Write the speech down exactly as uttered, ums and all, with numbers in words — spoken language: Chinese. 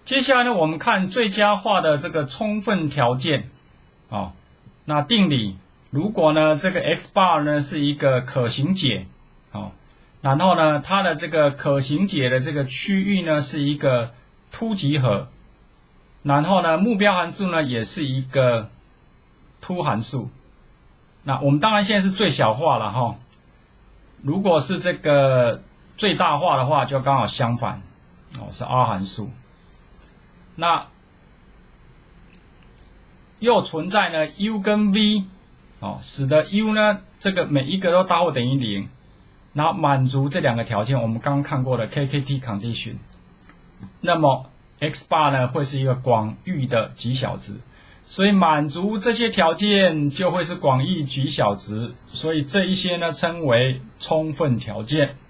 接下来呢，我们看最佳化的这个充分条件，哦，那定理，如果呢这个 x bar 呢是一个可行解，哦，然后呢它的这个可行解的这个区域呢是一个凸集合，然后呢目标函数呢也是一个凸函数，那我们当然现在是最小化了哈、哦，如果是这个最大化的话，就刚好相反，哦是 R 函数。那又存在呢 u 跟 v， 哦，使得 u 呢这个每一个都大或等于零，然后满足这两个条件，我们刚刚看过的 K K T condition， 那么 x bar 呢会是一个广域的极小值，所以满足这些条件就会是广义极小值，所以这一些呢称为充分条件。